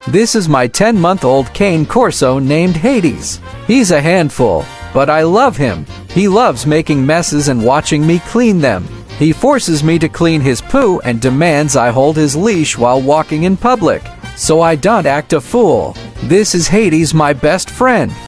This is my 10-month-old cane corso named Hades. He's a handful, but I love him. He loves making messes and watching me clean them. He forces me to clean his poo and demands I hold his leash while walking in public, so I don't act a fool. This is Hades, my best friend.